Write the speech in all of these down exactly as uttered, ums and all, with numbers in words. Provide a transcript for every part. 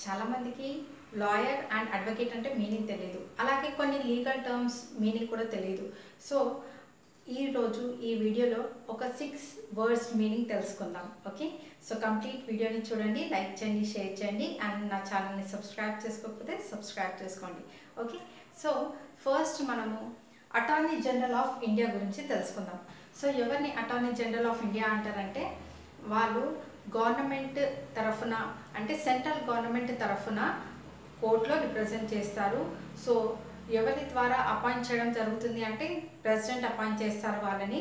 చాలా మందికి lawyer and advocate అంటే మీనింగ్ తెలియదు, అలాగే కొన్ని లీగల్ టర్మ్స్ మీనింగ్ కూడా తెలియదు. సో ఈరోజు ఈ వీడియోలో ఒక సిక్స్ వర్డ్స్ మీనింగ్ తెలుసుకుందాం. ఓకే, సో కంప్లీట్ వీడియోని చూడండి, లైక్ చేయండి, షేర్ చేయండి అండ్ నా ఛానల్ని సబ్స్క్రైబ్ చేసుకోకపోతే సబ్స్క్రైబ్ చేసుకోండి. ఓకే, సో ఫస్ట్ మనము అటార్నీ జనరల్ ఆఫ్ ఇండియా గురించి తెలుసుకుందాం. సో ఎవరిని అటార్నీ జనరల్ ఆఫ్ ఇండియా అంటారంటే, వాళ్ళు గవర్నమెంట్ తరఫున అంటే సెంట్రల్ గవర్నమెంట్ తరఫున కోర్టులో రిప్రజెంట్ చేస్తారు. సో ఎవరి ద్వారా అపాయింట్ చేయడం జరుగుతుంది అంటే ప్రెసిడెంట్ అపాయింట్ చేస్తారు వాళ్ళని.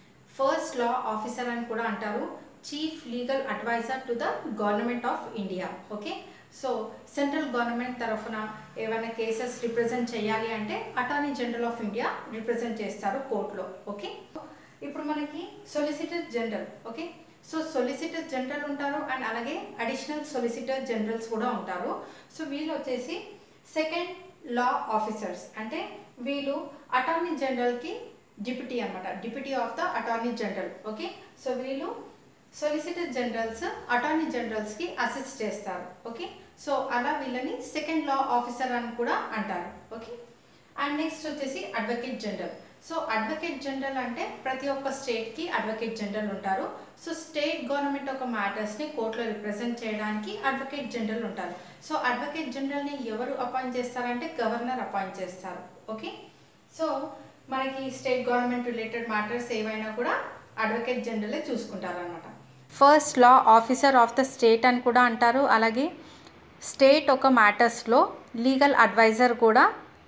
ఫస్ట్ లా ఆఫీసర్ అని కూడా అంటారు, chief legal adviser to the government of India. Okay, so central government తరఫున ఏమైనా కేసెస్ రిప్రజెంట్ చేయాలి అంటే attorney general of India represent చేస్తారు కోర్టులో. ఓకే, ఇప్పుడు మనకి solicitor general. Okay, so solicitor general ఉంటారు అండ్ అలాగే అడిషనల్ సొలిసిటర్ జనరల్స్ కూడా ఉంటారు. సో వీళ్ళు వచ్చేసి సెకండ్ లా ఆఫీసర్స్, అంటే వీళ్ళు అటార్నీ జనరల్కి డిప్యూటీ అనమాట, deputy of the attorney general. Okay, so వీళ్ళు సొలిసిటర్ జనరల్స్ అటార్నీ జనరల్స్కి అసిస్ట్ చేస్తారు. ఓకే, సో అలా వీళ్ళని సెకండ్ లా ఆఫీసర్ అని కూడా అంటారు. ఓకే, అండ్ నెక్స్ట్ వచ్చేసి advocate general. So advocate general అంటే ప్రతి ఒక్క స్టేట్కి అడ్వకేట్ జనరల్ ఉంటారు. సో స్టేట్ గవర్నమెంట్ ఒక మ్యాటర్స్ని కోర్టులో రిప్రజెంట్ చేయడానికి అడ్వకేట్ జనరల్ ఉంటారు. సో అడ్వకేట్ జనరల్ని ఎవరు అపాయింట్ చేస్తారంటే గవర్నర్ అపాయింట్ చేస్తారు. ఓకే, సో మనకి స్టేట్ గవర్నమెంట్ రిలేటెడ్ మ్యాటర్స్ ఏవైనా కూడా అడ్వకేట్ జనరలే చూసుకుంటారు అనమాట. First law officer of the state అని కూడా అంటారు. అలాగే స్టేట్ ఒక మ్యాటర్స్లో లీగల్ అడ్వైజర్ కూడా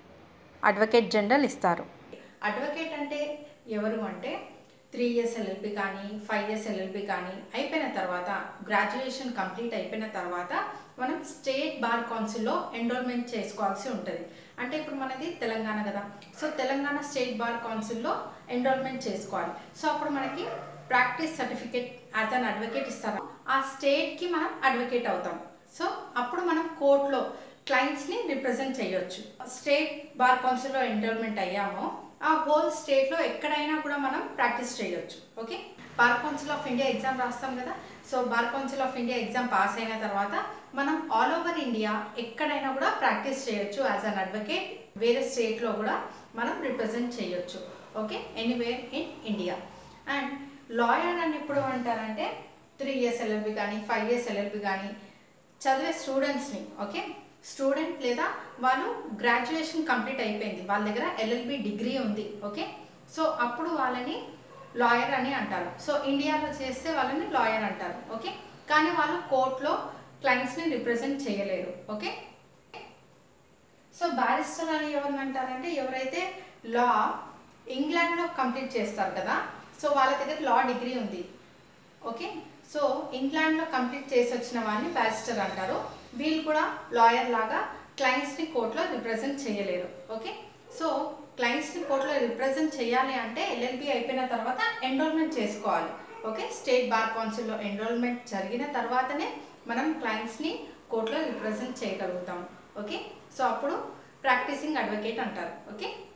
అడ్వకేట్ జనరల్ ఇస్తారు. అడ్వకేట్ అంటే ఎవరు అంటే త్రీ ఇయర్స్ ఎల్ఎల్బి కానీ ఫైవ్ ఇయర్స్ ఎల్ఎల్బి కానీ అయిపోయిన తర్వాత, గ్రాడ్యుయేషన్ కంప్లీట్ అయిపోయిన తర్వాత మనం స్టేట్ బార్ కౌన్సిల్లో ఎన్రోల్మెంట్ చేసుకోవాల్సి ఉంటుంది. అంటే ఇప్పుడు మనది తెలంగాణ కదా, సో తెలంగాణ స్టేట్ బార్ కౌన్సిల్లో ఎన్రోల్మెంట్ చేసుకోవాలి. సో అప్పుడు మనకి practice certificate as an advocate ఇస్తారు. ఆ స్టేట్కి మనం అడ్వకేట్ అవుతాం. సో అప్పుడు మనం కోర్టులో క్లయింట్స్ని రిప్రజెంట్ చేయొచ్చు. స్టేట్ బార్ కౌన్సిల్లో ఎన్రోల్మెంట్ అయ్యామో ఆ హోల్ స్టేట్లో ఎక్కడైనా కూడా మనం ప్రాక్టీస్ చేయొచ్చు. Okay, bar council of India exam రాస్తాం కదా, so bar council of India exam pass అయిన తర్వాత మనం ఆల్ ఓవర్ ఇండియా ఎక్కడైనా కూడా ప్రాక్టీస్ చేయొచ్చు యాజ్ అన్ అడ్వకేట్. వేరే స్టేట్లో కూడా మనం రిప్రజెంట్ చేయొచ్చు. Okay, anywhere in India. And lawyer అని ఎప్పుడు అంటారంటే త్రీ ఇయర్స్ ఎల్ఎల్బి కానీ ఫైవ్ ఇయర్స్ ఎల్ఎల్బి కానీ చదివే స్టూడెంట్స్ని, ఓకే స్టూడెంట్ లేదా వాళ్ళు గ్రాడ్యుయేషన్ కంప్లీట్ అయిపోయింది, వాళ్ళ దగ్గర ఎల్ఎల్బి డిగ్రీ ఉంది. ఓకే, సో అప్పుడు వాళ్ళని లాయర్ అని అంటారు. సో ఇండియాలో చేస్తే వాళ్ళని లాయర్ అంటారు. ఓకే, కానీ వాళ్ళు కోర్టులో క్లయింట్స్ని రిప్రజెంట్ చేయలేరు. ఓకే, సో బారిస్టర్ అని ఎవరిని అంటారంటే ఎవరైతే లా ఇంగ్లాండ్లో కంప్లీట్ చేస్తారు కదా, సో వాళ్ళ దగ్గర లా డిగ్రీ ఉంది. ఓకే, సో ఇంగ్లాండ్లో కంప్లీట్ చేసి వచ్చిన వాళ్ళని బారిస్టర్ అంటారు. వీళ్ళు కూడా లాయర్ లాగా క్లయింట్స్ని కోర్టులో రిప్రజెంట్ చేయలేరు. ఓకే, సో క్లయింట్స్ని కోర్టులో రిప్రజెంట్ చేయాలి అంటే ఎల్ఎల్బి అయిపోయిన తర్వాత ఎన్రోల్మెంట్ చేసుకోవాలి. ఓకే, స్టేట్ బార్ కౌన్సిల్లో ఎన్రోల్మెంట్ జరిగిన తర్వాతనే మనం క్లయింట్స్ని కోర్టులో రిప్రజెంట్ చేయగలుగుతాం. ఓకే, సో అప్పుడు ప్రాక్టీసింగ్ అడ్వకేట్ అంటారు. ఓకే.